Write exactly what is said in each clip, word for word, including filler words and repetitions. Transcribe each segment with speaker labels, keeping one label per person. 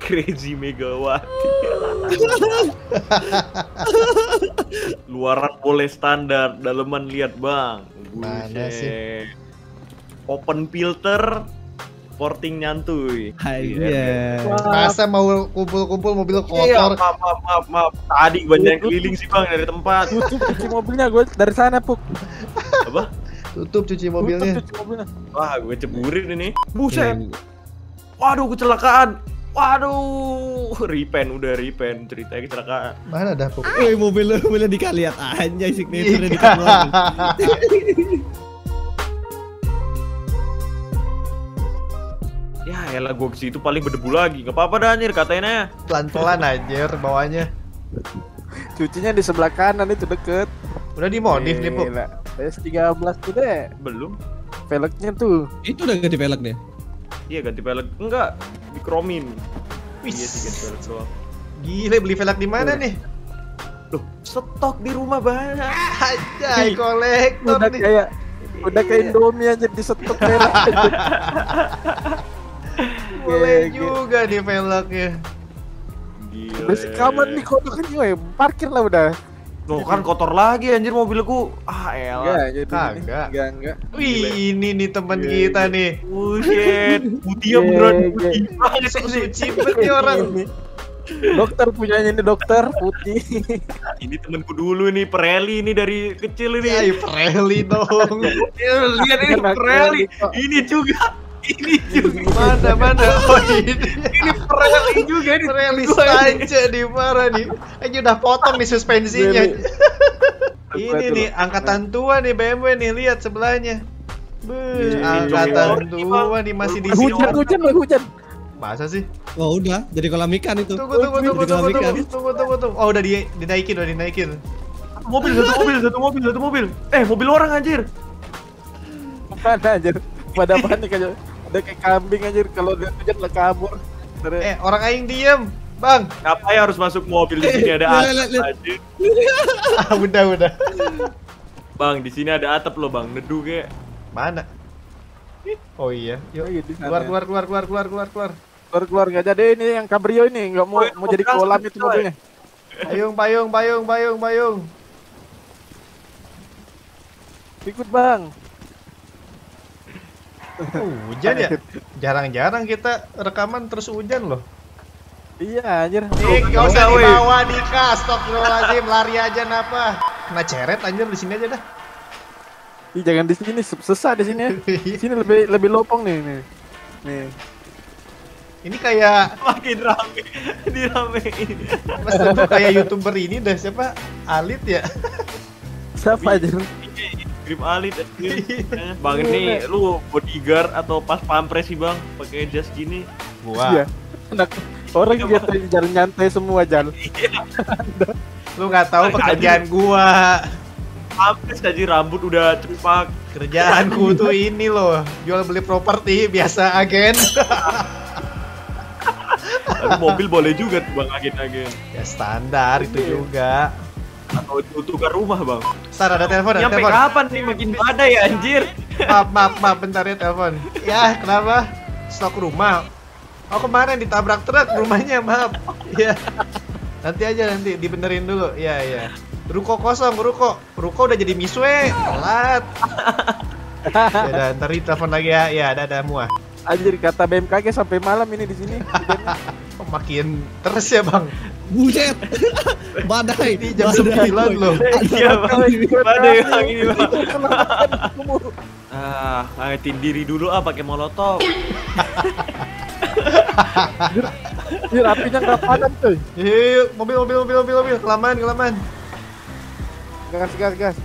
Speaker 1: Crazy Megawati. Luaran boleh standar, daleman lihat bang.
Speaker 2: Mana sih?
Speaker 1: Open filter, porting nyantuy.
Speaker 3: Iya.
Speaker 2: Masa mau kumpul-kumpul mobil
Speaker 1: Iya,
Speaker 2: kotor?
Speaker 1: maaf, maaf, maaf, maaf. Tadi banyak yang keliling sih bang dari tempat.
Speaker 4: Tutup cuci mobilnya gue dari sana Puk.
Speaker 1: Apa?
Speaker 2: Tutup cuci mobilnya.
Speaker 4: Tutup cuci mobilnya.
Speaker 1: Wah, gue ceburin ini. Buset. Waduh, kecelakaan. Waduh, repen udah repen ceritanya kecelakaan.
Speaker 2: Mana dah Puk?
Speaker 3: Woi, mobil mobilnya dikali lihat anjay signature
Speaker 2: Iya.
Speaker 3: dikeluarin.
Speaker 1: Ya elah gue kesitu paling berdebu lagi. Gak apa-apa dah anjir katanya.
Speaker 2: Pelan-pelan aja bawahnya.
Speaker 4: Cucinya di sebelah kanan itu deket.
Speaker 2: Udah dimodif nih Puk.
Speaker 4: Gila. S tiga belas tuh deh.
Speaker 1: Belum.
Speaker 4: Velgnya tuh.
Speaker 3: Itu udah ganti velg deh.
Speaker 1: Iya ganti velg. Enggak, dikromin.
Speaker 2: Wis.
Speaker 1: Iya sih ganti velg doang.
Speaker 2: Gile beli velg di mana nih?
Speaker 1: Loh, stok di rumah banyak.
Speaker 2: Anjay, kolektor
Speaker 4: Udah
Speaker 2: nih.
Speaker 4: kayak udah kayak Indomie aja di stok merah.
Speaker 2: Boleh
Speaker 4: Gege.
Speaker 2: juga nih velgnya.
Speaker 1: Gila.
Speaker 4: Masih kaman nih kotor kan gue parkir lah udah.
Speaker 1: Loh kan kotor lagi anjir mobilku. Ah elah.
Speaker 4: Enggak, jadi
Speaker 2: Kagak.
Speaker 4: enggak enggak.
Speaker 2: Wih, ini nih teman
Speaker 4: Gile.
Speaker 2: kita nih.
Speaker 1: Buset. Putih ya beneran
Speaker 4: Gege.
Speaker 1: putih banget
Speaker 2: Sok
Speaker 1: ini.
Speaker 2: suci banget nih orang.
Speaker 4: Dokter punyanya ini dokter putih.
Speaker 1: Ini temenku dulu nih, Pirelli ini dari kecil ini.
Speaker 2: Ya, Pirelli dong.
Speaker 1: Ya, lihat ini
Speaker 4: Anak
Speaker 1: Pirelli.
Speaker 4: Pirelli kok.
Speaker 1: Ini juga. Ini juga.
Speaker 2: Mana mana? Oh ini.
Speaker 1: Ini Pirelli juga ini.
Speaker 2: Pirelli Stance di mana nih? Aja udah potong nih suspensinya. Ini nih angkatan tua nih B M W nih, lihat sebelahnya. Beuh,
Speaker 1: Ini
Speaker 2: angkatan
Speaker 1: junior,
Speaker 2: tua nih masih di
Speaker 1: Masih
Speaker 2: sini.
Speaker 4: Hujan hujan lah hujan.
Speaker 2: Masa sih?
Speaker 3: Oh udah, jadi kolam ikan itu.
Speaker 2: Tunggu tunggu tunggu
Speaker 3: Jadi
Speaker 2: tunggu
Speaker 3: kolam ikan.
Speaker 2: tunggu tunggu tunggu tunggu. Oh udah di dinaikin udah dinaikin.
Speaker 1: Satu mobil, satu mobil, satu mobil, satu mobil. Eh, mobil orang anjir.
Speaker 4: Mana anjir? Pada panik aja. Ada kayak kambing anjir kalau dia hujan lah kabur. Terus
Speaker 2: Eh orang aing diem, bang.
Speaker 1: Ngapa ya harus masuk mobil di sini ada
Speaker 3: Lihat,
Speaker 1: atap
Speaker 3: lihat, lihat.
Speaker 1: anjir.
Speaker 2: Ah udah udah.
Speaker 1: Bang, di sini ada atap loh, Bang. Neduh kayak.
Speaker 2: Mana? Oh iya, yuk
Speaker 4: iya, di sana.
Speaker 2: keluar keluar keluar keluar keluar keluar keluar.
Speaker 4: keluar keluar nggak jadi ini yang cabrio ini nggak mau
Speaker 1: Oh, itu
Speaker 4: mau jadi
Speaker 1: mobil
Speaker 4: kolam
Speaker 1: asli,
Speaker 4: itu
Speaker 1: coy.
Speaker 4: mobilnya.
Speaker 2: Payung payung payung payung payung.
Speaker 4: Ikut bang.
Speaker 2: Oh, hujan ya? Jarang-jarang kita rekaman terus hujan loh.
Speaker 4: Iya anjir.
Speaker 2: Nih,
Speaker 1: Oh,
Speaker 2: gak usah
Speaker 1: enggak, woi.
Speaker 2: dibawa di kas, astagfirullahaladzim, lari aja napa? Kena ceret anjir di sini aja dah.
Speaker 4: Ih, jangan di sini sesat di sini ya. Di sini lebih lebih lopong nih nih. Nih.
Speaker 2: Ini kayak
Speaker 1: Makin rame. Diramein.
Speaker 2: Mas Teguh kayak YouTuber ini dah siapa? Alit ya?
Speaker 4: Siapa aja?
Speaker 1: Grip alit anjir. Bang ini lu bodyguard atau pas pampres sih, Bang? Pakai jas gini.
Speaker 2: Gua.
Speaker 4: Iya. Anak orang
Speaker 1: Iya,
Speaker 4: biasa jalan nyantai semua jalan.
Speaker 2: Lu nggak tahu pekerjaan gua.
Speaker 1: Pampres aja rambut udah cepak.
Speaker 2: Kerjaanku tuh ini loh, jual beli properti biasa agen.
Speaker 1: Tapi mobil boleh juga tuh, Bang, agen-agen.
Speaker 2: Ya standar itu juga.
Speaker 1: Atau tukar rumah, Bang.
Speaker 2: Star ada telepon, ada
Speaker 1: Nyampe
Speaker 2: telepon.
Speaker 1: kapan nih makin badai ya, anjir?
Speaker 2: Maaf, maaf, maaf, bentar ya telepon. Ya, kenapa? Stok rumah. Oh kemarin ditabrak truk rumahnya, maaf. Ya. Nanti aja nanti dibenerin dulu. Ya, ya. Ruko kosong, ruko. Ruko udah jadi miswe. Telat. Ya udah, ntar ditelepon lagi ya. Ya, ada ada muah.
Speaker 4: Anjir kata B M K G sampai malam ini di sini.
Speaker 2: Oh, makin terus ya, Bang.
Speaker 3: Buset. Badai.
Speaker 2: Ini jam
Speaker 3: badai,
Speaker 2: sembilan
Speaker 3: boy.
Speaker 2: loh.
Speaker 1: Iya, Bang. Badai, Bang, ini, Bang.
Speaker 4: Kenapa?
Speaker 1: Ah, ngagetin diri dulu ah pakai molotov.
Speaker 4: Anjir apinya nggak padam tuh.
Speaker 2: Yuk, mobil, mobil, mobil, mobil, mobil. Kelamaan, kelamaan.
Speaker 4: Gas gas gas.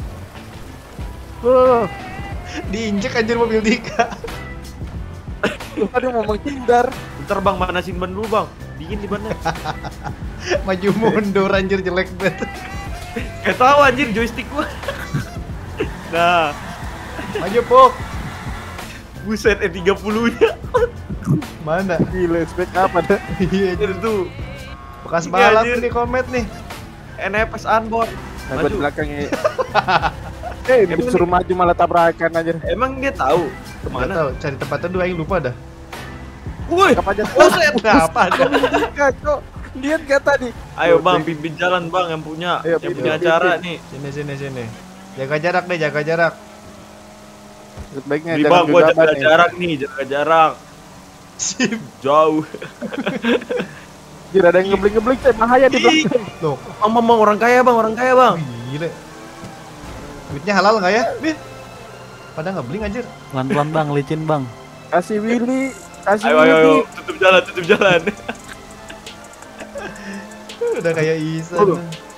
Speaker 4: Loh,
Speaker 2: Diinjek anjir mobil Dika.
Speaker 4: lu tadi mau menghindar.
Speaker 1: Bentar, Bang, manasin ban dulu, Bang. Dingin di bannya.
Speaker 2: Maju mundur anjir jelek banget.
Speaker 1: Gak tahu anjir joystick gua. Nah,
Speaker 2: Maju, Puk.
Speaker 1: buset E tiga puluh-nya.
Speaker 2: Mana?
Speaker 4: Gila, spek apa dah?
Speaker 2: Iya,
Speaker 1: Itu tuh
Speaker 2: bekas
Speaker 1: Iya,
Speaker 2: balap
Speaker 1: anjir.
Speaker 2: nih komet nih.
Speaker 1: N F S unboard.
Speaker 4: Nah, gua di
Speaker 1: Maju.
Speaker 4: belakangnya. Eh,
Speaker 1: Emang
Speaker 4: disuruh maju malah tabrakan aja.
Speaker 1: Emang dia tahu
Speaker 2: Mana
Speaker 1: kemana?
Speaker 2: tahu cari tempat teduh aing lupa dah.
Speaker 1: Woi,
Speaker 4: Tangkap aja.
Speaker 1: buset.
Speaker 2: Apa ada?
Speaker 4: Dika, Cok. Lihat gak tadi?
Speaker 1: Ayo bang, pimpin jalan bang yang punya,
Speaker 4: Ayo,
Speaker 1: yang
Speaker 4: pimpin,
Speaker 1: punya
Speaker 4: pimpin.
Speaker 1: acara nih.
Speaker 2: Sini sini sini. Jaga jarak deh, jaga jarak.
Speaker 4: Sebaiknya
Speaker 1: Nih
Speaker 4: jangan
Speaker 1: bang, gua
Speaker 4: gegabah
Speaker 1: jaga
Speaker 4: nih.
Speaker 1: jarak nih, jaga jarak.
Speaker 2: Sip.
Speaker 1: Jauh.
Speaker 4: Jir, ada yang ngebling-ngebling, Cok. Bahaya di belakang.
Speaker 2: Loh,
Speaker 1: Bang, bang, bang, orang kaya bang, orang kaya bang.
Speaker 2: gila. Duitnya halal nggak ya? Bih. Pada ngebling anjir.
Speaker 5: Pelan-pelan bang, licin bang.
Speaker 4: Kasih Willy, kasih
Speaker 1: Ayo, ayo, ayo,
Speaker 4: Willy.
Speaker 1: tutup jalan, tutup jalan.
Speaker 2: Udah kayak Isan.
Speaker 4: Aduh.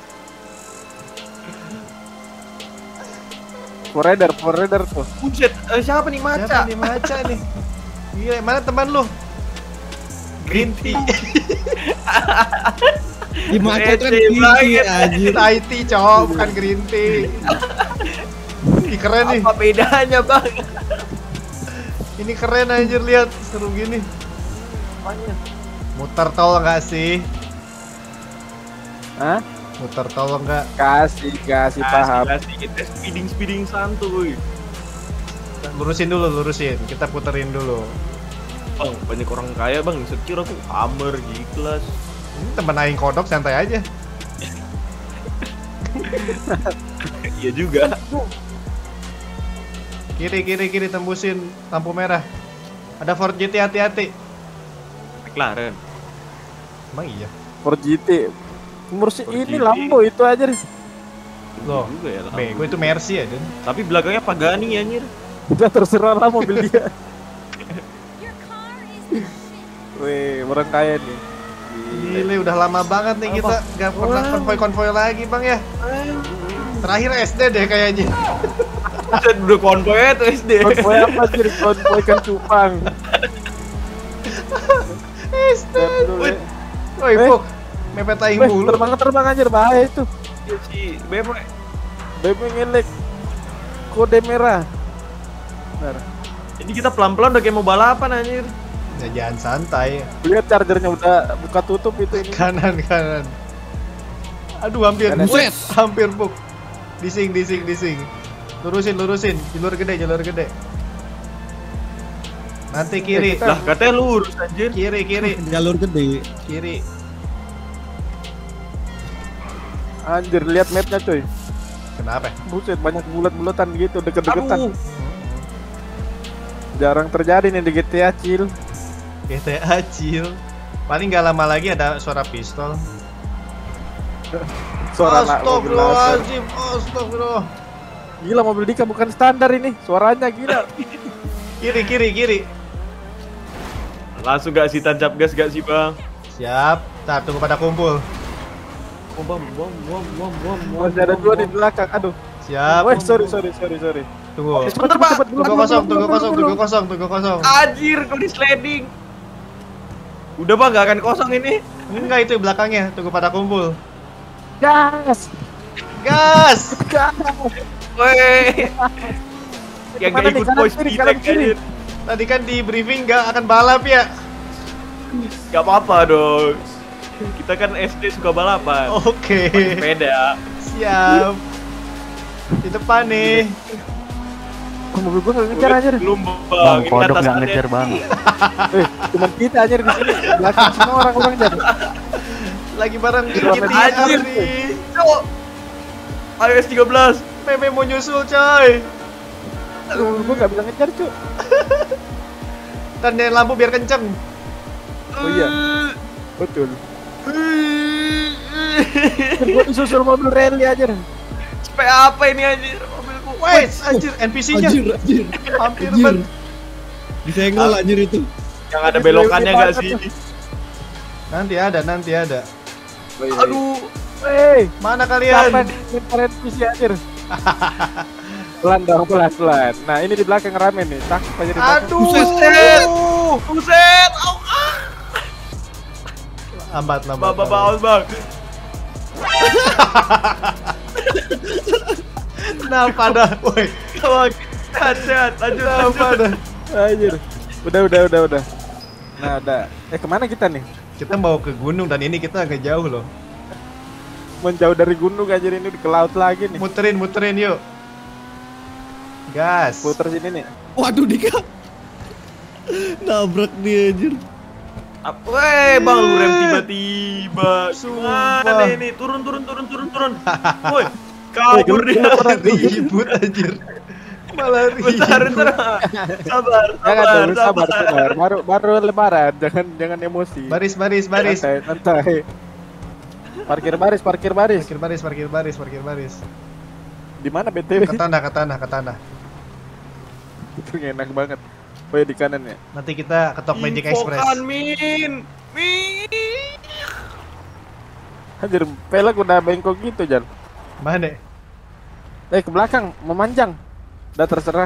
Speaker 4: Forader, forader tuh.
Speaker 1: Buset, eh, siapa nih
Speaker 2: Siapa
Speaker 1: maca?
Speaker 2: nih maca nih? Gila, mana teman lu? Green tea.
Speaker 3: Di macet kan
Speaker 1: Receh
Speaker 3: tinggi
Speaker 1: banget.
Speaker 3: anjir.
Speaker 2: Thai tea, cowok, bukan green tea. Ih, keren nih.
Speaker 1: Apa bedanya bang?
Speaker 2: Ini keren anjir, lihat seru gini. Muter tol nggak sih?
Speaker 4: Hah?
Speaker 2: Muter tol nggak?
Speaker 4: Kasih, kasih paham.
Speaker 1: Kasih kita speeding speeding santuy.
Speaker 2: Lurusin dulu, lurusin. Kita puterin dulu.
Speaker 1: Bang, banyak orang kaya bang, sekira aku Hammer, G-Class.
Speaker 2: Ini temen aing kodok, santai aja.
Speaker 1: Iya juga.
Speaker 2: Kiri, kiri, kiri, tembusin lampu merah. Ada Ford G T, hati-hati.
Speaker 1: McLaren.
Speaker 2: Emang iya?
Speaker 4: For G T. Umur si
Speaker 1: For
Speaker 4: ini
Speaker 1: G T.
Speaker 4: Lambo itu aja deh.
Speaker 2: Loh,
Speaker 1: juga ya lah.
Speaker 2: bego itu Mercy ya, Den.
Speaker 1: Tapi belakangnya Pagani anjir.
Speaker 4: Udah terserah lah mobil dia. Wih, orang kaya nih.
Speaker 2: Gile, udah lama banget nih kita gak pernah konvoy-konvoy lagi, Bang ya. Terakhir S D deh kayaknya.
Speaker 1: Buset, udah konvoy tuh S D.
Speaker 4: Konvoy apa sih? Konvoy kan cupang.
Speaker 2: S D.
Speaker 4: Wih,
Speaker 2: Woi,
Speaker 4: Eh.
Speaker 2: Puk. Mepet aing
Speaker 4: wih,
Speaker 2: mulu.
Speaker 4: terbang terbang anjir bahaya itu.
Speaker 1: Si Bemo.
Speaker 4: B M ngelek. Kode merah. Bentar.
Speaker 1: Jadi kita pelan-pelan udah kayak mau balapan anjir.
Speaker 2: Ya, jangan santai.
Speaker 4: Lihat chargernya udah buka tutup itu ini.
Speaker 2: Kanan, kanan. Aduh, hampir.
Speaker 4: Kanan.
Speaker 2: Buset, hampir, Puk. Dising, dising, dising. Lurusin, lurusin. Jalur gede, jalur gede. Nanti kiri.
Speaker 4: Eh, kita-
Speaker 1: Lah katanya lurus anjir.
Speaker 2: Kiri, kiri,
Speaker 3: Jalur gede.
Speaker 2: kiri.
Speaker 4: Anjir, lihat mapnya coy.
Speaker 2: Kenapa?
Speaker 4: Buset, banyak bulat-bulatan gitu, deket-deketan.
Speaker 1: Aduh.
Speaker 4: Jarang terjadi nih di G T A Cil.
Speaker 2: G T A chill. Paling gak lama lagi ada suara pistol.
Speaker 4: Suara anak mobil laser.
Speaker 2: Astagfirullahaladzim, astagfirullah.
Speaker 4: Gila, mobil Dika bukan standar ini. Suaranya gila.
Speaker 2: Kiri, kiri, kiri.
Speaker 1: Langsung gak sih tancap gas gak sih bang?
Speaker 2: Siap. Ntar tunggu pada kumpul.
Speaker 1: Oh, bom bom bom bom bom bom.
Speaker 4: Masih ada dua di belakang. Aduh.
Speaker 2: Siap.
Speaker 4: Weh, sorry, sorry, sorry, sorry.
Speaker 2: Tunggu.
Speaker 1: Sebentar pak.
Speaker 2: Tunggu kosong, tunggu kosong, tunggu kosong, tunggu kosong.
Speaker 1: Anjir, kok di sliding. Udah bang, gak akan kosong ini.
Speaker 2: Enggak, itu belakangnya. Tunggu pada kumpul.
Speaker 4: Gas.
Speaker 2: Gas.
Speaker 4: Gas.
Speaker 1: Weh. Yang
Speaker 4: Mana
Speaker 1: gak
Speaker 4: nih,
Speaker 1: ikut
Speaker 4: kanan
Speaker 1: voice
Speaker 4: kiri,
Speaker 1: feedback
Speaker 4: kanan kiri.
Speaker 1: anjir.
Speaker 2: Tadi kan di briefing nggak akan balap ya.
Speaker 1: Gak apa-apa dong. Kita kan S D suka balapan.
Speaker 2: Oke.
Speaker 1: Sepeda.
Speaker 2: Siap. Di depan nih.
Speaker 4: Oh, mobil gua nggak ngejar anjir.
Speaker 1: Belum
Speaker 5: Bang,
Speaker 1: bang, ini
Speaker 5: kodok nggak
Speaker 1: atasannya.
Speaker 5: ngejar bang.
Speaker 4: Eh, cuma kita anjir di sini. Belakang semua orang-orang jadi.
Speaker 2: Lagi bareng
Speaker 4: Anjir.
Speaker 2: kita nih.
Speaker 1: Cok. Ayo S tiga belas.
Speaker 2: Meme mau nyusul coy.
Speaker 4: Mobil gua nggak bisa ngejar cuy.
Speaker 2: Tandain lampu biar kenceng.
Speaker 4: Oh iya, betul. Gua disusul mobil rally aja.
Speaker 1: Sampai apa ini anjir mobilku?
Speaker 2: Wait, anjir N P C-nya.
Speaker 3: Anjir, anjir.
Speaker 2: Hampir
Speaker 3: Anjir.
Speaker 2: banget.
Speaker 3: Disenggol anjir itu.
Speaker 1: Yang ada belokannya gak sih?
Speaker 2: Nanti ada, nanti ada.
Speaker 1: Aduh.
Speaker 4: Hey,
Speaker 2: Mana
Speaker 4: siapa
Speaker 2: kalian?
Speaker 4: nih N P C anjir? Pelan dong, pelan, pelan. Nah, ini di belakang rame nih. Tangkap aja di belakang.
Speaker 2: Aduh.
Speaker 1: Buset. Buset. Au.
Speaker 2: Lambat, lambat.
Speaker 1: Bang, bang, bang, bang.
Speaker 2: Kenapa dah? Woi,
Speaker 1: Bang, sehat, sehat. Lanjut,
Speaker 2: kenapa
Speaker 1: lanjut.
Speaker 2: dah?
Speaker 4: Anjir. Udah, udah, udah, udah. Nah, udah. Eh, kemana kita nih?
Speaker 2: Kita mau ke gunung dan ini kita agak jauh loh.
Speaker 4: Menjauh dari gunung anjir, ini ke laut lagi nih.
Speaker 2: Muterin, muterin yuk. Gas.
Speaker 4: Puter sini nih.
Speaker 3: Waduh Dika. Nabrak dia anjir.
Speaker 1: Ap- Weh, Bang, lu rem tiba-tiba.
Speaker 2: Sumpah.
Speaker 1: Gimana ini? Turun, turun, turun, turun, turun. Woi, kabur dia.
Speaker 2: Ribut anjir. Malah ribut.
Speaker 1: Bentar, bentar. Sabar,
Speaker 4: Jangan
Speaker 1: sabar,
Speaker 4: dulu, sabar,
Speaker 1: sabar.
Speaker 4: sabar. Baru baru lebaran, jangan jangan emosi.
Speaker 2: Baris, baris, baris.
Speaker 4: Santai, santai. Parkir baris, parkir baris.
Speaker 2: Parkir baris, parkir baris, parkir baris.
Speaker 4: Di mana B T W?
Speaker 2: Ke tanah, ke tanah, ke tanah.
Speaker 4: Itu enak banget. Oh ya di kanan ya.
Speaker 2: Nanti kita ketok Magic Express.
Speaker 1: Infokan, Min. Min.
Speaker 4: Anjir, pelek udah bengkok gitu, Jan.
Speaker 2: Mana?
Speaker 4: Eh, ke belakang, memanjang. Udah terserah.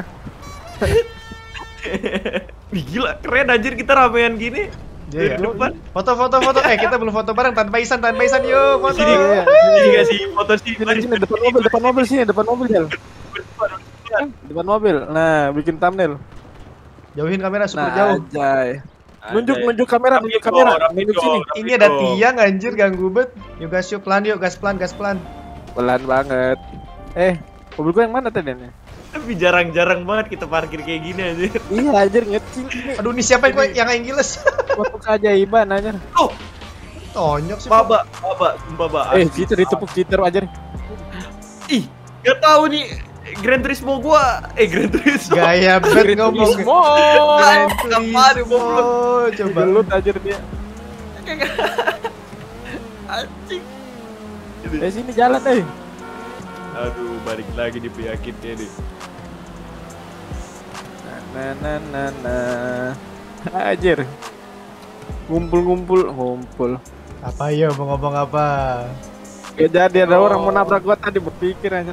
Speaker 1: Wih, gila, keren anjir kita ramean gini.
Speaker 2: Iya,
Speaker 1: Dari depan.
Speaker 2: Foto, foto, foto. Eh, kita belum foto bareng tanpa Isan, tanpa Isan. Yuk, foto.
Speaker 1: Sini,
Speaker 4: Iya.
Speaker 1: sini kasih foto sini.
Speaker 4: Sini, sini, depan mobil, depan mobil sini, depan mobil, Jal. Depan mobil. Nah, bikin thumbnail.
Speaker 2: Jauhin kamera super
Speaker 4: Nah,
Speaker 2: jauh.
Speaker 4: Anjay. Nunjuk,
Speaker 1: Anjay.
Speaker 4: nunjuk kamera, nunjuk
Speaker 1: Rapido,
Speaker 4: kamera.
Speaker 1: rapido,
Speaker 4: Nunjuk sini.
Speaker 1: rapido.
Speaker 2: Ini ada tiang anjir ganggu bet. Yuk gas yuk pelan yuk, gas pelan, gas pelan.
Speaker 4: Pelan banget. Eh, mobil gua yang mana tadi nih?
Speaker 1: Tapi jarang-jarang banget kita parkir kayak gini anjir.
Speaker 4: Iya, anjir ngecing ini.
Speaker 2: Aduh, ini siapa yang kue- yang Inggris?
Speaker 4: Foto keajaiban anjir.
Speaker 1: Oh,
Speaker 2: Tonyok sih.
Speaker 1: baba, baba, sumpah baba.
Speaker 4: Eh, cheater ditepuk cheater anjir.
Speaker 1: Ih, gak tahu nih Gran Turismo gua. Eh, Gran Turismo.
Speaker 2: Gaya bet ngomong. Gran
Speaker 1: Apaan nih,
Speaker 2: Turismo.
Speaker 1: goblok?
Speaker 2: Coba.
Speaker 4: Gelut anjir dia.
Speaker 1: Anjing.
Speaker 4: Eh, sini jalan eh.
Speaker 1: Aduh, balik lagi di penyakitnya nih.
Speaker 4: Nah, nah, nah, nah. Anjir. Ngumpul-ngumpul, ngumpul.
Speaker 2: Apa yo mau ngomong apa?
Speaker 4: Ya jadi ada
Speaker 1: Oh.
Speaker 4: orang mau nabrak gua tadi berpikir anjir.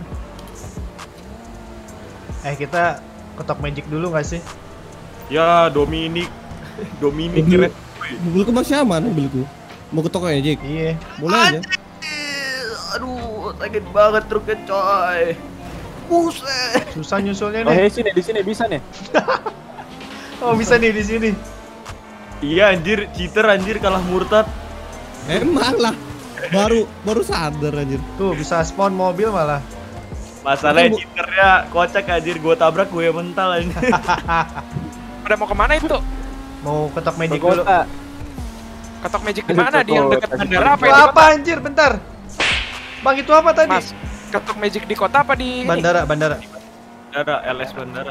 Speaker 2: Eh, kita ketok Magic dulu gak sih?
Speaker 1: Ya, Dominic. Dominic
Speaker 3: Mobil-
Speaker 1: keren.
Speaker 3: Mobilku masih aman mobilku. Mau ke toko ya, Jik?
Speaker 2: Iya.
Speaker 3: Boleh aja.
Speaker 1: Aduh, sakit banget truknya, coy. Buset.
Speaker 2: Susah nyusulnya
Speaker 4: Oh,
Speaker 2: nih.
Speaker 4: hey, sini di sini bisa nih.
Speaker 2: Oh, bisa nih di sini.
Speaker 1: Iya anjir, cheater anjir kalah murtad.
Speaker 3: Emang lah. Baru baru sadar anjir.
Speaker 2: Tuh, bisa spawn mobil malah.
Speaker 1: Masalahnya
Speaker 3: Itu bu-
Speaker 1: cheaternya kocak anjir, gua tabrak gue mental anjir.
Speaker 5: Udah mau kemana itu?
Speaker 2: Mau ketok
Speaker 4: Ke
Speaker 2: Magic dulu.
Speaker 4: kota.
Speaker 5: Ketok Magic di mana? Di yang dekat
Speaker 4: Kota.
Speaker 5: bandara apa
Speaker 2: Itu
Speaker 5: ya? Di
Speaker 2: apa anjir? Bentar. Bang, itu apa tadi?
Speaker 5: Mas, ketok Magic di kota apa di ini?
Speaker 2: Bandara, bandara.
Speaker 1: Bandara, L S bandara.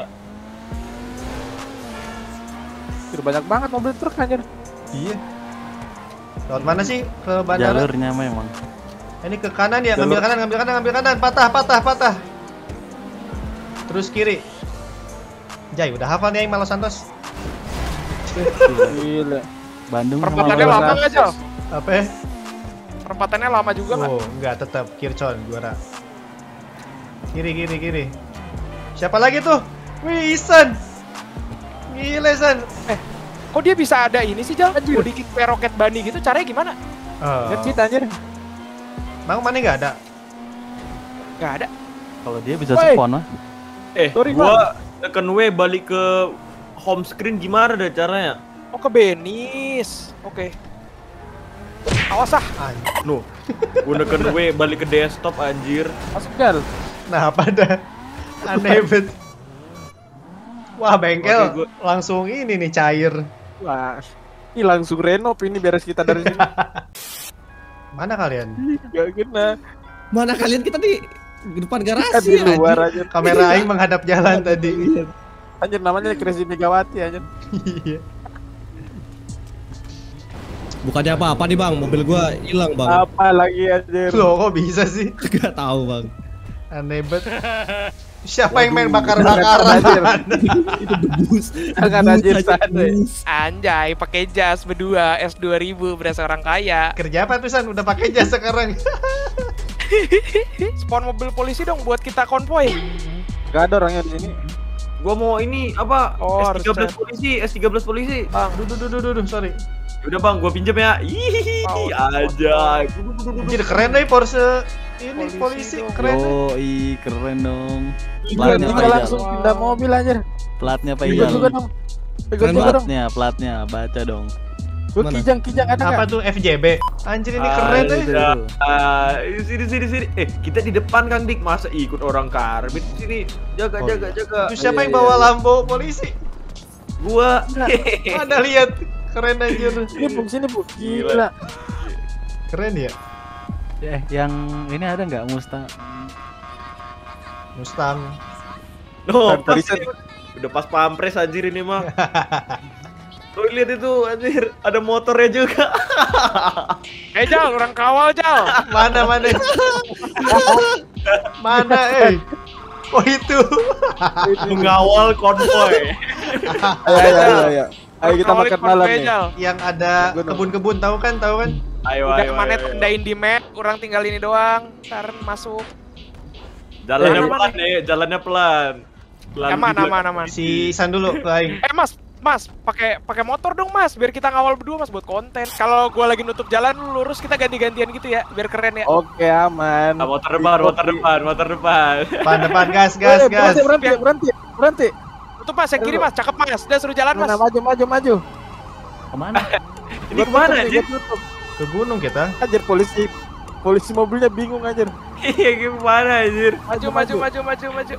Speaker 4: Anjir, banyak banget mobil truk anjir.
Speaker 2: Iya. Lewat mana sih ke bandara?
Speaker 6: Jalurnya memang.
Speaker 2: Ini ke kanan ya, ngambil
Speaker 4: Jalur.
Speaker 2: kanan, ngambil kanan, ngambil kanan, patah, patah, patah. Terus kiri. Jai, udah hafal nih Aing Malos Santos.
Speaker 4: Gila.
Speaker 6: Bandung sama
Speaker 5: Perempatannya
Speaker 4: Malang.
Speaker 5: lama nggak, Jal?
Speaker 2: Apa ya?
Speaker 5: Perempatannya lama juga nggak?
Speaker 2: Oh, enggak, tetap Kircon juara. Kiri, kiri, kiri. Siapa lagi tuh? Wih, Isan. Gila, Isan.
Speaker 5: Kok dia bisa ada ini sih, Jal? Body kick kayak roket bunny gitu, caranya gimana?
Speaker 2: Oh.
Speaker 4: Ngecit anjir.
Speaker 2: Bang, mana enggak ada?
Speaker 5: Nggak ada.
Speaker 6: Kalau dia bisa
Speaker 4: Woi.
Speaker 6: spawn mah.
Speaker 1: Eh,
Speaker 4: Sorry,
Speaker 1: gua tekan W balik ke home screen gimana deh caranya?
Speaker 5: Oh, ke Benis. Oke. Awas ah.
Speaker 2: Anjir.
Speaker 1: No. Gua neken W balik ke desktop anjir.
Speaker 4: Masuk Jal.
Speaker 2: Nah, apa dah? Aneh banget. Wah, bengkel
Speaker 1: Oke, gua-
Speaker 2: langsung ini nih cair.
Speaker 4: Wah. Ih, langsung renov ini beres kita dari sini.
Speaker 2: Mana kalian?
Speaker 4: Gak kena.
Speaker 3: Mana kalian kita di di depan
Speaker 4: Kita
Speaker 3: garasi
Speaker 4: di luar
Speaker 3: anjir.
Speaker 4: aja.
Speaker 2: Kamera Aing menghadap jalan tadi.
Speaker 4: Anjir namanya Crazy Megawati anjir.
Speaker 2: Iya.
Speaker 3: Bukannya apa-apa nih, Bang. Mobil gua hilang, Bang.
Speaker 4: Apa lagi anjir?
Speaker 2: Loh, kok bisa sih?
Speaker 3: Gak tahu, Bang.
Speaker 2: Aneh banget. Siapa yang main
Speaker 4: Anjir.
Speaker 2: bakar-bakaran?
Speaker 3: Itu debus.
Speaker 4: Jangan
Speaker 3: Debus
Speaker 4: anjir,
Speaker 3: aja,
Speaker 4: San.
Speaker 3: debus.
Speaker 5: Anjay, pakai jas berdua S dua ribu berasa orang kaya.
Speaker 2: Kerja apa tuh, San? Udah pakai jas sekarang.
Speaker 5: Spawn mobil polisi dong buat kita konvoy.
Speaker 4: Gak ada orangnya di sini.
Speaker 1: Gua mau ini apa?
Speaker 5: Oh,
Speaker 1: S tiga belas
Speaker 5: harus
Speaker 1: polisi, S tiga belas polisi.
Speaker 2: Bang, duh, duh, duh, duh, duh, sorry.
Speaker 1: Udah Bang, gua pinjem ya. Ih,
Speaker 5: Mau.
Speaker 1: aja.
Speaker 2: Anjir, keren deh Porsche. Ini
Speaker 5: Polisi
Speaker 2: polisi,
Speaker 5: dong.
Speaker 2: keren deh.
Speaker 6: Yoi, keren dong.
Speaker 4: Tiga,
Speaker 6: Platnya
Speaker 4: tiga
Speaker 6: Pak
Speaker 4: langsung
Speaker 6: Ijal.
Speaker 4: pindah mobil anjir.
Speaker 6: Platnya Pak
Speaker 4: Pegang juga
Speaker 6: Ijal.
Speaker 4: dong. Pegang
Speaker 3: Keren
Speaker 4: juga dong.
Speaker 6: Platnya, platnya baca dong.
Speaker 4: Gue
Speaker 3: Mana?
Speaker 4: kijang kijang ada
Speaker 2: Apa
Speaker 4: nggak?
Speaker 2: tuh F J B? Anjir, ini keren deh.
Speaker 1: Aja. Ah, sini sini sini. Eh, kita di depan Kang Dik, masa ikut orang karbit sini. Jaga
Speaker 3: Oh,
Speaker 1: jaga
Speaker 3: iya.
Speaker 1: jaga.
Speaker 2: Itu siapa
Speaker 4: iya,
Speaker 2: yang
Speaker 4: iya,
Speaker 2: bawa
Speaker 4: iya.
Speaker 2: Lambo polisi?
Speaker 1: Gua.
Speaker 2: Ada lihat. Keren anjir.
Speaker 4: Sini Bung, sini Bung.
Speaker 1: Gila.
Speaker 4: Gila.
Speaker 2: Keren ya.
Speaker 6: Eh, yang ini ada nggak Mustang?
Speaker 2: Mustang.
Speaker 1: No,
Speaker 4: Kan
Speaker 1: pas
Speaker 4: Parisen.
Speaker 1: ini. Udah pas pampres anjir ini mah. Tuh lihat itu anjir, ada motornya juga.
Speaker 5: Eh Jal, orang kawal Jal.
Speaker 2: Mana mana? Mana eh? Oh itu.
Speaker 1: Mengawal konvoy.
Speaker 4: Ayo, ayo, ayo, ayo. Ayo kita
Speaker 5: Kawalin
Speaker 4: makan malam
Speaker 5: konvoy,
Speaker 4: nih.
Speaker 5: Jal.
Speaker 2: Yang ada kebun-kebun tahu kan? Tahu kan?
Speaker 1: Ayo
Speaker 5: Udah
Speaker 1: ayo.
Speaker 5: kemana
Speaker 1: ayo, ayo.
Speaker 5: tendain di map, kurang tinggal ini doang. Ntar masuk.
Speaker 1: Jalannya
Speaker 5: Eh,
Speaker 1: pelan nih, jalannya pelan. Pelan
Speaker 5: Aman,
Speaker 1: juga.
Speaker 5: aman, aman.
Speaker 2: Si Isan dulu ke aing.
Speaker 5: Eh Mas, Mas, pakai pakai motor dong Mas, biar kita ngawal berdua Mas buat konten. Kalau gua lagi nutup jalan lu lurus, kita ganti-gantian gitu ya, biar keren ya.
Speaker 4: Oke, aman.
Speaker 1: Ah, motor depan, motor depan, motor depan.
Speaker 2: Depan depan gas gas
Speaker 4: Eh,
Speaker 2: gas.
Speaker 4: Berhenti, berhenti, berhenti, berhenti.
Speaker 5: Tutup Mas, yang kiri Mas, cakep Mas. Udah suruh jalan Mas.
Speaker 4: Mana, maju, maju, maju.
Speaker 6: Kemana?
Speaker 1: Ini kemana
Speaker 4: Gua
Speaker 1: anjir?
Speaker 4: tutup.
Speaker 2: Ke gunung kita.
Speaker 4: Anjir polisi. Polisi mobilnya bingung anjir.
Speaker 1: Iya, kemana anjir?
Speaker 5: Maju, maju, maju, maju, maju.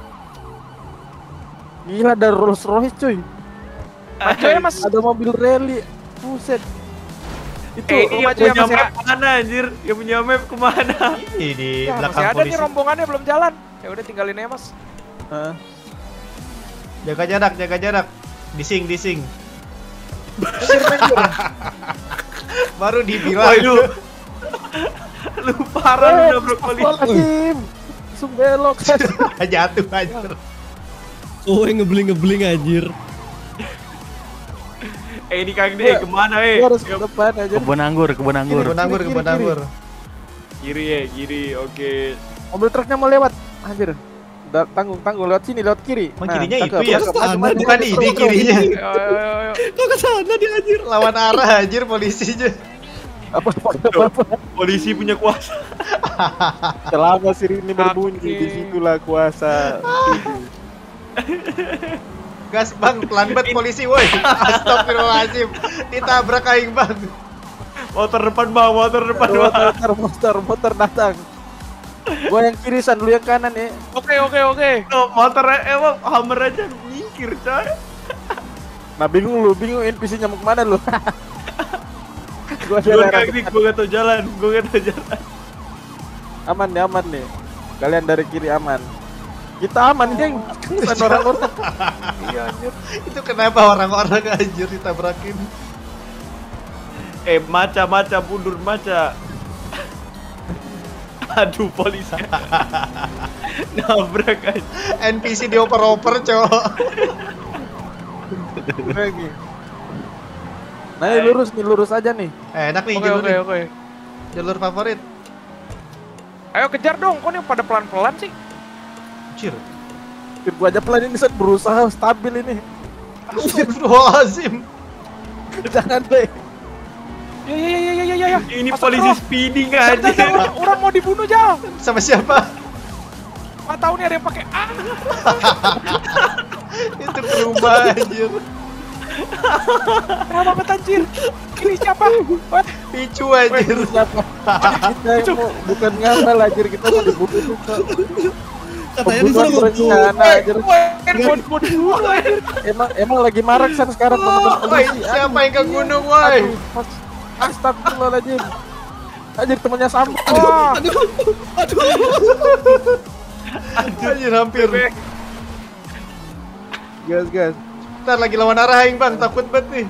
Speaker 4: Gila ada Rolls Royce cuy.
Speaker 5: Maju ya Mas.
Speaker 4: Ada mobil rally. Buset. Itu
Speaker 5: Eh,
Speaker 1: Ini
Speaker 5: maju
Speaker 1: yang
Speaker 5: ya,
Speaker 1: punya
Speaker 5: Mas, ya.
Speaker 1: map kemana anjir? Yang punya map kemana?
Speaker 2: Ih, di
Speaker 5: Ya, masih
Speaker 2: belakang
Speaker 5: ada nih
Speaker 2: polisi.
Speaker 5: rombongannya belum jalan. Ya udah tinggalin aja Mas.
Speaker 4: Heeh.
Speaker 2: Jaga jarak, jaga jarak. Dising, dising. Baru dibilang.
Speaker 1: Waduh. Lu parah lu nabrak polisi.
Speaker 4: Astagfirullahaladzim. Langsung belok.
Speaker 2: Jatuh aja.
Speaker 3: Oh, ngebling ngebling anjir.
Speaker 1: Eh ini Kang deh, kemana eh?
Speaker 4: Gua harus ke depan aja.
Speaker 6: Kebun anggur, kebun anggur.
Speaker 2: Kebun anggur,
Speaker 4: Kiri,
Speaker 2: kebun
Speaker 4: kiri,
Speaker 2: anggur.
Speaker 1: Kiri ya, kiri. Oke.
Speaker 4: Mobil truknya mau lewat. Anjir. Da- tanggung, tanggung lewat sini, lewat kiri.
Speaker 2: Emang kirinya
Speaker 4: cakep,
Speaker 2: itu ya?
Speaker 4: cakep. Maju, maju,
Speaker 2: Bukan
Speaker 4: maju,
Speaker 2: ini
Speaker 4: maju.
Speaker 2: kirinya.
Speaker 5: Ayo, ayo, ayo, ayo.
Speaker 3: Kok ke sana dia anjir?
Speaker 2: Lawan arah anjir polisinya.
Speaker 4: Apa apa apa. apa.
Speaker 1: Polisi punya kuasa.
Speaker 4: Selama sirine berbunyi,
Speaker 5: Oke.
Speaker 4: disitulah kuasa.
Speaker 2: Gas bang, pelan banget polisi woi. Astagfirullahaladzim. Ditabrak aing bang.
Speaker 1: Motor depan bang, motor depan bang.
Speaker 4: Motor, motor, motor datang. Gua yang kiri, San, lu yang kanan ya.
Speaker 5: Oke, oke, oke.
Speaker 1: Oh, motornya emang hammer aja nyingkir coy.
Speaker 4: Nah bingung lu, bingung N P C-nya mau kemana lu? Gua
Speaker 1: Gue
Speaker 4: jalan
Speaker 1: Kang nih, gue gak tau jalan, gue gak tau jalan.
Speaker 4: aman nih, aman nih. Kalian dari kiri aman. Kita aman, geng. Bukan orang-orang.
Speaker 5: Iya anjir.
Speaker 2: Itu kenapa orang-orang anjir ditabrakin?
Speaker 1: Eh maca maca mundur maca. Aduh polisi. Nabrak aja.
Speaker 2: N P C dioper-oper cowok.
Speaker 4: Lagi. Nah, ini lurus nih, lurus aja nih.
Speaker 2: Eh, enak nih
Speaker 5: Oke,
Speaker 2: jalur
Speaker 5: oke,
Speaker 2: nih.
Speaker 5: oke.
Speaker 2: Jalur favorit.
Speaker 5: Ayo kejar dong, kok nih pada pelan-pelan sih?
Speaker 2: Cir.
Speaker 4: Biar gua aja pelan ini, San, berusaha stabil ini.
Speaker 2: Astagfirullahaladzim.
Speaker 4: Jangan deh.
Speaker 5: Ya, ya, ya, ya, ya, ya, ya.
Speaker 1: Ini
Speaker 5: Astagfirullah.
Speaker 1: polisi speeding
Speaker 5: Jal,
Speaker 1: aja.
Speaker 5: jal, jal, orang mau dibunuh Jal.
Speaker 2: Sama siapa?
Speaker 5: Nggak tahu nih ada yang pakai ah.
Speaker 2: Itu ke rumah anjir.
Speaker 5: Kenapa banget anjir? Ini siapa? Wah,
Speaker 2: Picu anjir.
Speaker 4: Siapa? Kita yang mau bukan ngamal anjir, kita mau dibunuh juga.
Speaker 3: Katanya
Speaker 4: Pembunuhan
Speaker 3: disuruh
Speaker 4: berencana anjir.
Speaker 5: woi, mau mau dibunuh anjir.
Speaker 4: Emang emang lagi marak San sekarang teman-teman
Speaker 2: Woi,
Speaker 4: polisi.
Speaker 2: siapa yang ke gunung woi?
Speaker 4: Aduh, mas- Astagfirullahaladzim. Anjir temannya sama. Wah.
Speaker 2: Anjir hampir.
Speaker 4: Gas gas.
Speaker 2: Ntar lagi lawan arah aing bang, takut banget nih.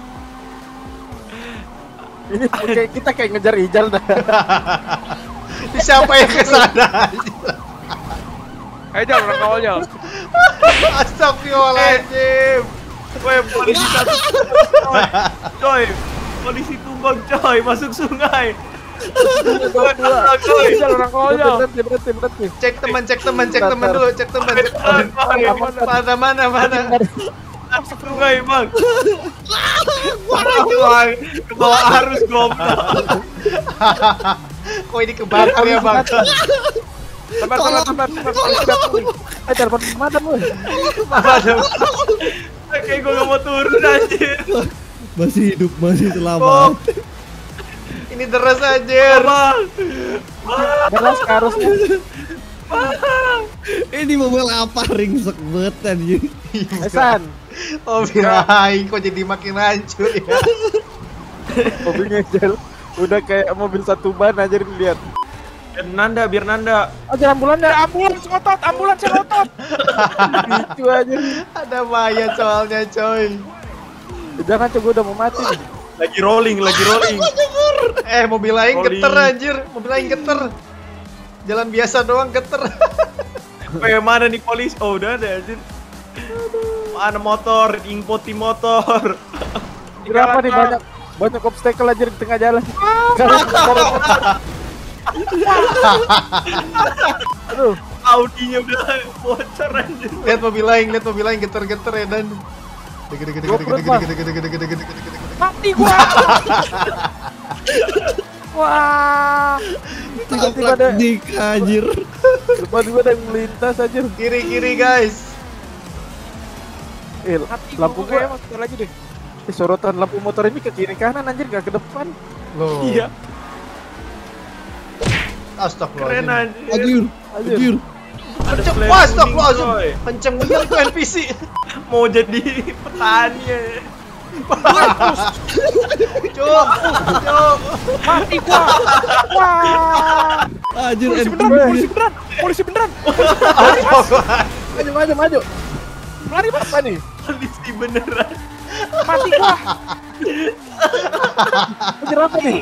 Speaker 4: Ini kayak kita kayak ngejar Ijal dah.
Speaker 2: Ini siapa yang kesana anjir?
Speaker 5: Ayo Jal, orang kawal Jal.
Speaker 2: Astagfirullahaladzim.
Speaker 1: Woi polisi satu. Coy, polisi tumbang coy, masuk sungai.
Speaker 4: Dua.
Speaker 1: Coy.
Speaker 5: Jal, orang kawal Jal.
Speaker 4: Berhenti berhenti berhenti.
Speaker 2: Cek teman, cek teman, cek teman dulu, cek teman. Cek teman. Mana mana mana.
Speaker 1: Masuk sungai bang. Bang, ke bawah arus goblok.
Speaker 2: Kok ini kebakar ya bang?
Speaker 5: Sabar, sabar, sabar, sabar. Polisi datang nih.
Speaker 4: Eh telepon pemadam lu.
Speaker 2: Mana?
Speaker 1: Kayak gue gak mau turun anjir.
Speaker 3: Masih hidup, masih selamat.
Speaker 2: Ini deras anjir.
Speaker 1: Bang.
Speaker 4: Beras harusnya.
Speaker 3: Ini mobil apa ringsek banget anjir.
Speaker 4: Eh San.
Speaker 2: Oh, birahi kok jadi makin hancur ya.
Speaker 4: Mobilnya Jel udah kayak mobil satu ban aja lihat.
Speaker 1: Biar Nanda, biar Nanda.
Speaker 4: Aja ambulan dah.
Speaker 5: Ambulans ngotot, ambulans ngotot.
Speaker 4: Itu aja.
Speaker 2: Ada mayat soalnya coy.
Speaker 4: Jangan coba udah mau mati nih.
Speaker 1: Lagi rolling, lagi rolling.
Speaker 2: Eh mobil lain
Speaker 1: Rolling.
Speaker 2: geter anjir, mobil lain geter. Jalan biasa doang geter.
Speaker 1: Kayak mana nih polisi? Oh udah ada anjir. Mana motor, impoti motor.
Speaker 4: Kenapa nih banyak banyak obstacle aja di tengah jalan. Aduh,
Speaker 1: Audinya udah bocor anjir.
Speaker 2: Lihat mobil lain, lihat mobil lain geter-geter ya dan. Gede gede gede gede gede gede gede gede gede gede gede.
Speaker 5: Mati gua. Wah.
Speaker 4: tiba-tiba ada
Speaker 3: Dik anjir.
Speaker 4: tiba-tiba ada yang melintas aja.
Speaker 2: Kiri kiri guys.
Speaker 4: Eh,
Speaker 5: Mati
Speaker 4: lampu
Speaker 5: gua kayak
Speaker 4: gua,
Speaker 5: motor lagi deh.
Speaker 4: eh, sorotan lampu motor ini ke kiri kanan anjir, gak ke depan.
Speaker 2: Loh.
Speaker 1: Iya, keren
Speaker 2: Astagfirullahaladzim.
Speaker 1: anjir.
Speaker 3: Anjir. Anjir.
Speaker 1: Ada
Speaker 2: Kenceng,
Speaker 1: flare
Speaker 2: wah
Speaker 1: kuning,
Speaker 2: astagfirullahaladzim.
Speaker 1: coy.
Speaker 2: Kenceng bener tuh N P C.
Speaker 1: Mau jadi petani ya.
Speaker 2: Cuk, cuk.
Speaker 5: Mati gua. Wah.
Speaker 3: Anjir.
Speaker 5: Polisi
Speaker 3: N P C.
Speaker 5: beneran, polisi beneran. Polisi beneran.
Speaker 4: Maju, maju, maju.
Speaker 5: Lari Mas.
Speaker 4: Apa nih?
Speaker 1: Polisi beneran.
Speaker 5: Mati gua.
Speaker 4: Anjir apa nih?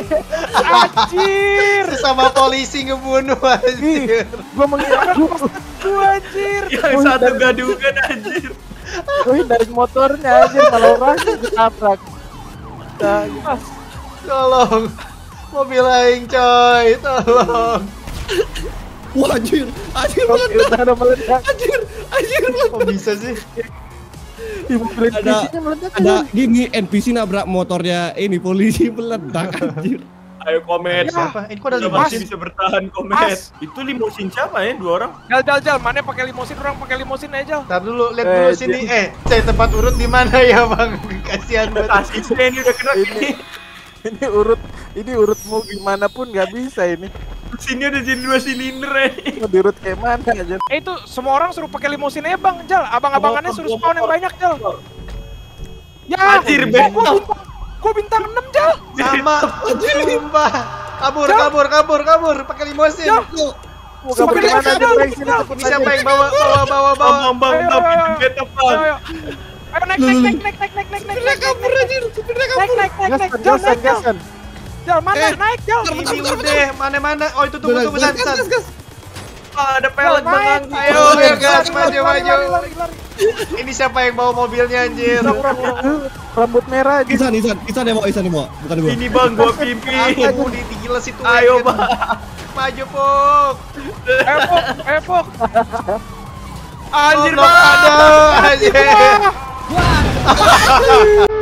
Speaker 5: Anjir.
Speaker 2: Sesama polisi ngebunuh anjir.
Speaker 4: Gua mengira
Speaker 5: Gua anjir.
Speaker 1: Yang satu gadugan anjir.
Speaker 4: gua hindarin motornya anjir, malah orang ditabrak. Nah,
Speaker 5: Mas.
Speaker 2: Tolong. Mobil lain coy, tolong.
Speaker 3: Wah anjir. Anjir
Speaker 4: mobil
Speaker 3: meledak.
Speaker 4: udah ada meledak.
Speaker 3: Anjir. Anjir meledak.
Speaker 2: Kok bisa sih?
Speaker 4: Ih, mobil N P
Speaker 3: Ada-
Speaker 4: C-nya meledak
Speaker 3: Ada
Speaker 4: aja.
Speaker 3: gini N P C nabrak motornya ini polisi meledak anjir.
Speaker 1: Ayo Komet.
Speaker 2: Siapa? Ini kok ada
Speaker 1: Udah
Speaker 2: limosin?
Speaker 1: masih bisa bertahan Komet.
Speaker 5: Mas.
Speaker 1: Itu limosin siapa ya? Dua orang.
Speaker 5: Jal jal jal, mana pakai limosin, orang pakai limosin aja Jal.
Speaker 2: Ntar dulu, lihat
Speaker 4: Eh,
Speaker 2: dulu sini. Eh, cek tempat urut di mana ya, Bang? Kasihan banget.
Speaker 1: Asisnya ini udah kena
Speaker 4: Ini
Speaker 1: ini.
Speaker 4: ini urut ini urut mau gimana pun nggak bisa ini.
Speaker 1: Sini udah jadi dua silinder ya.
Speaker 4: Mau diurut kayak mana aja.
Speaker 5: Eh itu semua orang suruh pakai limosin aja Bang, Jal. Abang-abangannya suruh spawn yang banyak Jal. Ya,
Speaker 1: Anjir,
Speaker 5: gua-
Speaker 1: Ben.
Speaker 5: gua bintang, gua bintang enam Jal.
Speaker 2: Sama. Sumpah. Kabur, kabur, kabur, kabur. Pakai limosin.
Speaker 5: Ya.
Speaker 4: Mau kabur
Speaker 5: Seperti
Speaker 4: kemana
Speaker 5: apa,
Speaker 4: aja
Speaker 5: Bang?
Speaker 4: baik sini cepet
Speaker 2: Ini
Speaker 4: aja.
Speaker 2: siapa yang bawa, bawa, bawa, bawa?
Speaker 1: Bang, bang,
Speaker 5: Ayo,
Speaker 1: bang,
Speaker 5: ayo,
Speaker 1: bikin
Speaker 5: ayo.
Speaker 1: beta
Speaker 5: Ayo,
Speaker 1: bang.
Speaker 5: ayo. Ayo naik naik naik naik naik naik naik naik naik kabur anjir. Naik naik naik naik
Speaker 4: Gasan,
Speaker 5: Jal,
Speaker 4: gasan,
Speaker 5: naik Jal.
Speaker 4: gasan.
Speaker 5: Jal mana
Speaker 3: Eh,
Speaker 5: naik Jal.
Speaker 2: Ini udah, mana-mana. Oh, itu tunggu, tunggu,
Speaker 3: Gas,
Speaker 2: San,
Speaker 3: gas,
Speaker 2: San.
Speaker 3: gas, gas.
Speaker 1: Ah, ada
Speaker 5: Jal,
Speaker 1: pelet bang.
Speaker 5: naik.
Speaker 2: Ayo, ayo, gas, maju,
Speaker 5: Lari,
Speaker 2: maju.
Speaker 5: lari, lari, lari.
Speaker 2: Ini siapa yang bawa mobilnya anjir?
Speaker 4: Rambut merah aja.
Speaker 3: Isan, Isan, Isan yang mau, Isan yang mau, bukan gua.
Speaker 1: Ini bang, gua pimpin.
Speaker 2: Aku di giles itu.
Speaker 1: Ayo
Speaker 2: anjir.
Speaker 1: bang.
Speaker 2: Maju, Puk.
Speaker 5: Eh Pok, eh Pok.
Speaker 1: Anjir
Speaker 2: Goblok,
Speaker 1: bang.
Speaker 2: aduh, anjir.
Speaker 5: Wah.